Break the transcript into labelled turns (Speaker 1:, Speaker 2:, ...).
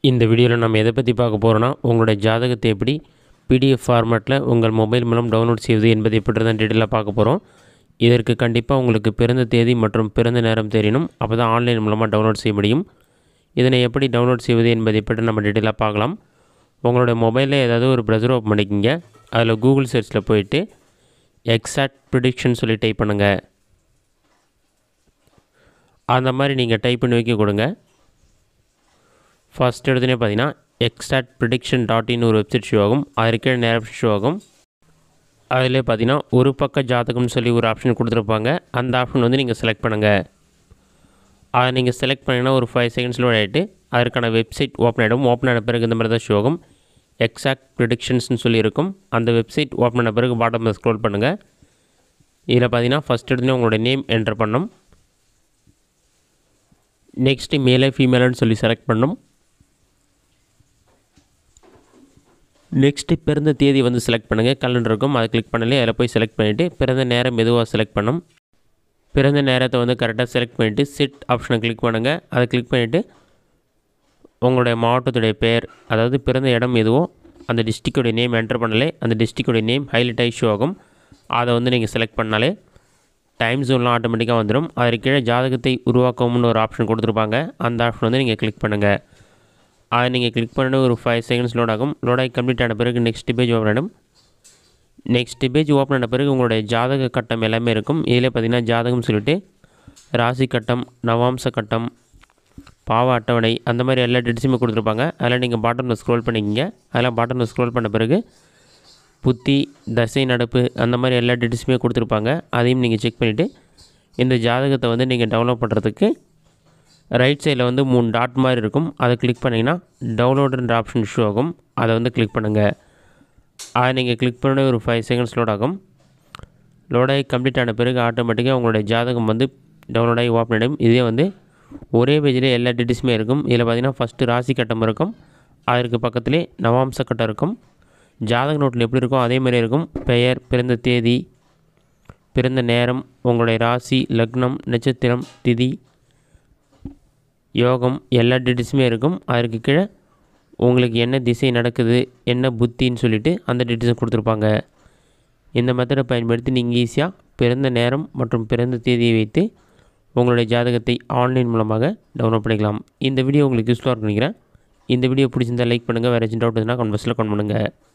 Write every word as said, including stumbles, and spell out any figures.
Speaker 1: இந்த வீடியோவில் நம்ம எதை பற்றி பார்க்க போகிறோன்னா உங்களுடைய ஜாதகத்தை எப்படி பிடிஎஃப் ஃபார்மேட்டில் உங்கள் மொபைல் மூலம் டவுன்லோட் செய்வது என்பதை பற்றி தான் டீட்டெயிலாக பார்க்க போகிறோம். இதற்கு கண்டிப்பாக உங்களுக்கு பிறந்த தேதி மற்றும் பிறந்த நேரம் தெரியணும். அப்போ தான் ஆன்லைன் மூலமாக டவுன்லோட் செய்ய முடியும். இதனை எப்படி டவுன்லோட் செய்வது என்பதை பற்றி நம்ம டீட்டெயிலாக பார்க்கலாம். உங்களுடைய மொபைலில் ஏதாவது ஒரு ப்ரௌசர் ஓப்பன் பண்ணிக்கிங்க. அதில் கூகுள் சர்ச்சில் போயிட்டு எக்ஸாக்ட் ப்ரிடிக்ஷன் சொல்லி டைப் பண்ணுங்கள். அந்த மாதிரி நீங்கள் டைப் பண்ணி வைக்க கொடுங்க. ஃபஸ்ட் எடுத்துனே பார்த்தீங்கன்னா எக்ஸாக்ட் ப்ரிடிக்ஷன் டாட் இன் ஒரு வெப்சைட் ஷோ ஆகும். அது கீழே நேரம் ஷோ ஆகும். அதிலே பார்த்தீங்கன்னா ஒரு பக்க ஜாதகம்னு சொல்லி ஒரு ஆப்ஷன் கொடுத்துருப்பாங்க. அந்த ஆப்ஷன் வந்து நீங்கள் செலக்ட் பண்ணுங்கள். அதை நீங்கள் செலக்ட் பண்ணிங்கன்னா ஒரு ஃபைவ் செகண்ட்ஸில் ஆகிட்டு அதற்கான வெப்சைட் ஓப்பன் ஆகிடும். ஓப்பன் ஆன பிறகு இந்த மாதிரி தான் ஷோ ஆகும். எக்ஸாக்ட் ப்ரிடிக்ஷன்ஸ்னு சொல்லி இருக்கும். அந்த வெப்சைட் ஓப்பன் ஆன பிறகு பாட்டமில் ஸ்க்ரோல் பண்ணுங்கள். இதில் பார்த்தீங்கன்னா ஃபஸ்ட் எடுத்துனே உங்களோட நேம் என்டர் பண்ணணும். நெக்ஸ்ட்டு மேலே ஃபீமேலுன்னு சொல்லி செலக்ட் பண்ணணும். நெக்ஸ்ட்டு பிறந்த தேதி வந்து செலக்ட் பண்ணுங்கள். கலண்டர் இருக்கும், அதை கிளிக் பண்ணலே அதில் போய் செலக்ட் பண்ணிவிட்டு பிறந்த நேரம் மெதுவாக செலக்ட் பண்ணணும். பிறந்த நேரத்தை வந்து கரெக்டாக செலக்ட் பண்ணிவிட்டு செட் ஆப்ஷனை கிளிக் பண்ணுங்கள். அதை கிளிக் பண்ணிவிட்டு உங்களுடைய மாவட்டத்துடைய பெயர், அதாவது பிறந்த இடம் எதுவோ அந்த டிஸ்ட்ரிக்டோடைய நேம் என்டர் பண்ணலே அந்த டிஸ்ட்ரிக்டோடைய நேம் ஹைலைட் ஆகி ஷோ ஆகும். அதை வந்து நீங்கள் செலக்ட் பண்ணாலே டைம் ஜோன்லாம் ஆட்டோமேட்டிக்காக வந்துடும். அதற்கு கீழே ஜாதகத்தை உருவாக்கவும்னு ஒரு ஆப்ஷன் கொடுத்துருப்பாங்க. அந்த ஆப்ஷன் வந்து நீங்கள் கிளிக் பண்ணுங்கள். அதை நீங்கள் கிளிக் பண்ணிட்டு ஒரு ஃபைவ் செகண்ட்ஸ் லோட் ஆகும். லோட் ஆகி கம்ப்ளீட் ஆன பிறகு நெக்ஸ்ட் பேஜ் ஓப்பன் ஆகிடும். நெக்ஸ்ட் பேஜ் ஓப்பன் ஆன பிறகு உங்களுடைய ஜாதக கட்டம் எல்லாமே இருக்கும். இதில் பார்த்திங்கன்னா ஜாதகம் சொல்லிவிட்டு ராசி கட்டம், நவாம்ச கட்டம், பாவ அட்டவணை, அந்த மாதிரி எல்லா டீட்டெயில்ஸுமே கொடுத்துருப்பாங்க. அதில் நீங்கள் பாட்டமில் ஸ்க்ரோல் பண்ணிக்கிங்க. அதெல்லாம் பாட்டமில் ஸ்க்ரோல் பண்ண பிறகு புத்தி, தசை நடப்பு, அந்த மாதிரி எல்லா டீட்டெயில்ஸுமே கொடுத்துருப்பாங்க. அதையும் நீங்கள் செக் பண்ணிவிட்டு இந்த ஜாதகத்தை வந்து நீங்கள் டவுன்லோட் பண்ணுறதுக்கு ரைட் சைடில் வந்து மூணு டாட் மாதிரி இருக்கும். அதை கிளிக் பண்ணிங்கன்னா டவுன்லோடுன்ற ஆப்ஷன் ஷோ ஆகும். அதை வந்து கிளிக் பண்ணுங்கள். அதை நீங்கள் கிளிக் பண்ண ஒரு ஃபைவ் செகண்ட்ஸ் லோட் ஆகும். லோடாகி கம்ப்ளீட் ஆன பிறகு ஆட்டோமேட்டிக்காக உங்களுடைய ஜாதகம் வந்து டவுன்லோட் ஆகி ஓப்பன் ஆகிடும். இதே வந்து ஒரே பேஜில் எல்லா டீட்டெயில்ஸுமே இருக்கும். இதில் பார்த்திங்கன்னா ஃபஸ்ட்டு ராசி கட்டம் இருக்கும். அதற்கு பக்கத்துலேயே நவாம்ச கட்டம் இருக்கும். ஜாதக நோட்டில் எப்படி இருக்கும் அதே மாதிரி இருக்கும். பெயர், பிறந்த தேதி, பிறந்த நேரம், உங்களுடைய ராசி, லக்னம், நட்சத்திரம், திதி, யோகம், எல்லா டீட்டெயில்ஸுமே இருக்கும். அதற்கு கீழே உங்களுக்கு என்ன திசை நடக்குது, என்ன புத்தின்னு சொல்லிவிட்டு அந்த டீட்டெயில்ஸும் கொடுத்துருப்பாங்க. இந்த மெத்தடை பயன்படுத்தி நீங்கள் ஈஸியாக பிறந்த நேரம் மற்றும் பிறந்த தேதியை வைத்து உங்களுடைய ஜாதகத்தை ஆன்லைன் மூலமாக டவுன்லோட் பண்ணிக்கலாம். இந்த வீடியோ உங்களுக்கு யூஸ்ஃபுல்லாக இருக்குன்னு நினைக்கிறேன். இந்த வீடியோ பிடிச்சிருந்தால் லைக் பண்ணுங்கள். வேறு ஏதாச்சும் டவுட் இருந்தால் கமெண்ட் பாக்ஸில் கமெண்ட் பண்ணுங்கள்.